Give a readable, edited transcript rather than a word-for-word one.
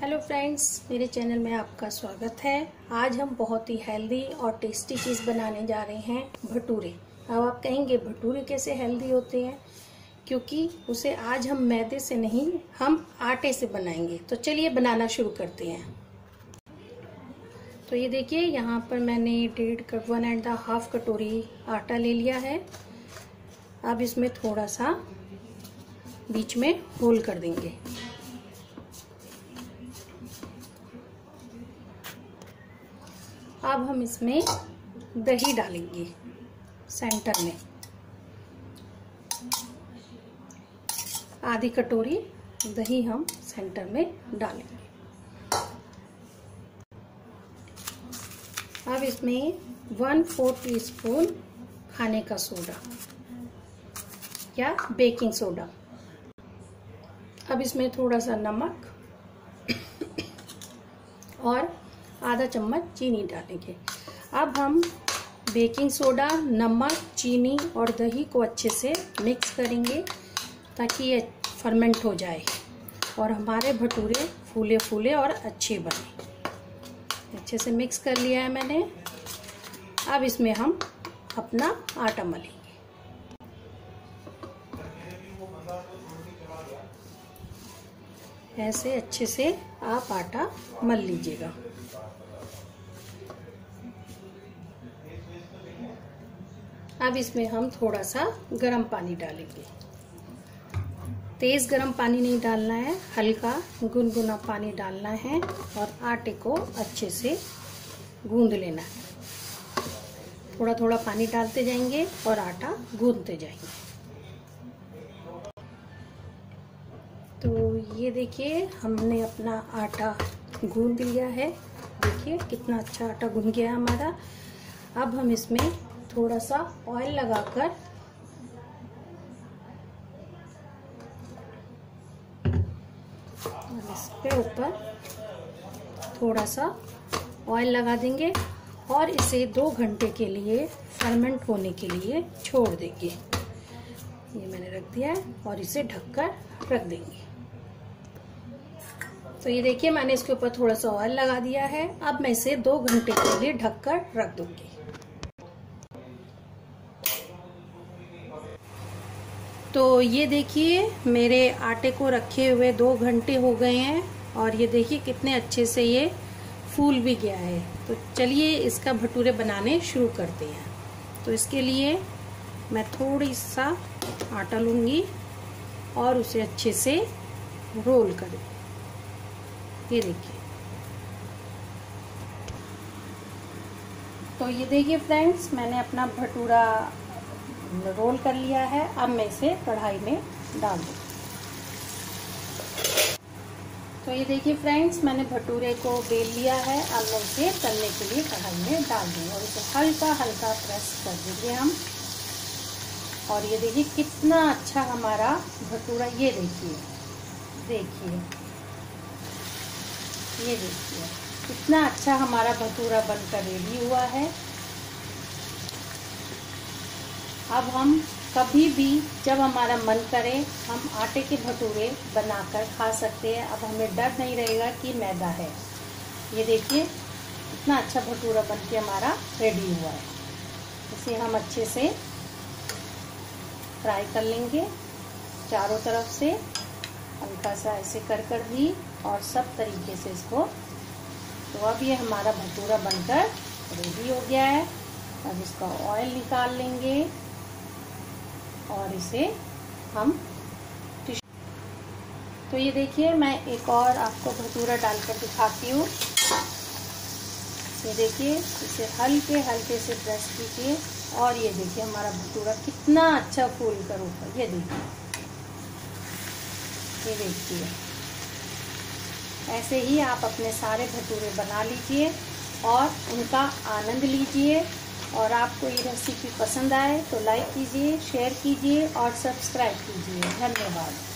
Hello friends, मेरे channel में आपका स्वागत है। आज हम बहुत ही हेल्दी और टेस्टी चीज़ बनाने जा रहे हैं, भटूरे। अब आप कहेंगे भटूरे कैसे हेल्दी होते हैं, क्योंकि उसे आज हम मैदे से नहीं, हम आटे से बनाएंगे। तो चलिए बनाना शुरू करते हैं। तो ये देखिए, यहाँ पर मैंने 1.5 कटोरी आटा ले लिया है। अब इसमें थोड़ा सा बीच में होल कर देंगे। अब हम इसमें दही डालेंगे सेंटर में, आधी कटोरी दही हम सेंटर में डालेंगे। अब इसमें 1/4 टीस्पून खाने का सोडा या बेकिंग सोडा। अब इसमें थोड़ा सा नमक और आधा चम्मच चीनी डालेंगे। अब हम बेकिंग सोडा, नमक, चीनी और दही को अच्छे से मिक्स करेंगे ताकि ये फर्मेंट हो जाए और हमारे भटूरे फूले फूले और अच्छे बने। अच्छे से मिक्स कर लिया है मैंने। अब इसमें हम अपना आटा मलेंगे। ऐसे अच्छे से आप आटा मल लीजिएगा। अब इसमें हम थोड़ा सा गर्म पानी डालेंगे। तेज गर्म पानी नहीं डालना है, हल्का गुनगुना पानी डालना है और आटे को अच्छे से गूंद लेना है। थोड़ा थोड़ा पानी डालते जाएंगे और आटा गूंदते जाएंगे। तो ये देखिए, हमने अपना आटा गूंद लिया है। देखिए कितना अच्छा आटा गूंद गया है हमारा। अब हम इसमें थोड़ा सा ऑयल लगाकर इसके ऊपर थोड़ा सा ऑयल लगा देंगे और इसे 2 घंटे के लिए फर्मेंट होने के लिए छोड़ देंगे। ये मैंने रख दिया है और इसे ढककर रख देंगे। तो ये देखिए, मैंने इसके ऊपर थोड़ा सा ऑयल लगा दिया है। अब मैं इसे 2 घंटे के लिए ढककर रख दूंगी। तो ये देखिए, मेरे आटे को रखे हुए 2 घंटे हो गए हैं और ये देखिए कितने अच्छे से ये फूल भी गया है। तो चलिए इसका भटूरे बनाने शुरू करते हैं। तो इसके लिए मैं थोड़ी सा आटा लूंगी और उसे अच्छे से रोल करें। ये देखिए। तो ये देखिए फ्रेंड्स, मैंने अपना भटूरा रोल कर लिया है। अब मैं इसे कढ़ाई में डाल दूँ। तो ये देखिए फ्रेंड्स, मैंने भटूरे को बेल लिया है। अब मैं इसे तलने के लिए कढ़ाई में डाल दूँ और इसे हल्का हल्का प्रेस कर देंगे हम। और ये देखिए कितना अच्छा हमारा भटूरा, ये देखिए देखिए ये देखिए कितना अच्छा हमारा भटूरा बनकर रेडी हुआ है। अब हम कभी भी जब हमारा मन करे, हम आटे के भटूरे बनाकर खा सकते हैं। अब हमें डर नहीं रहेगा कि मैदा है। ये देखिए कितना अच्छा भटूरा बनके हमारा रेडी हुआ है। इसे हम अच्छे से फ्राई कर लेंगे चारों तरफ से, हल्का सा ऐसे कर भी और सब तरीके से इसको। तो अब ये हमारा भटूरा बनकर रेडी हो गया है। अब इसका ऑयल निकाल लेंगे और इसे हम तो ये देखिए, मैं एक और आपको भटूरा डालकर दिखाती हूँ। ये देखिए, इसे हल्के हल्के से प्रेस कीजिए और ये देखिए हमारा भटूरा कितना अच्छा फूल कर ऊपर। ये देखिए, ये देखिए। ऐसे ही आप अपने सारे भटूरे बना लीजिए और उनका आनंद लीजिए। और आपको ये रेसिपी पसंद आए तो लाइक कीजिए, शेयर कीजिए और सब्सक्राइब कीजिए। धन्यवाद।